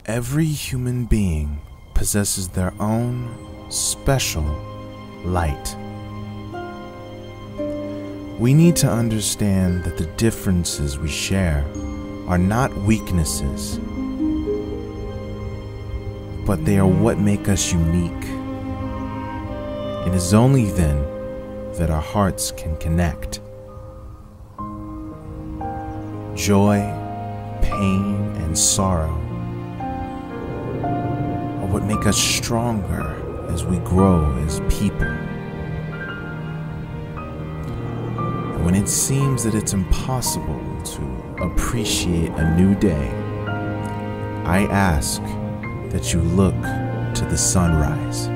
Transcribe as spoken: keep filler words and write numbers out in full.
Every human being possesses their own special light. We need to understand that the differences we share are not weaknesses, but they are what make us unique. It is only then that our hearts can connect. Joy, pain, and sorrow are what make us stronger as we grow as people. And when it seems that it's impossible to appreciate a new day, I ask that you look to the sunrise.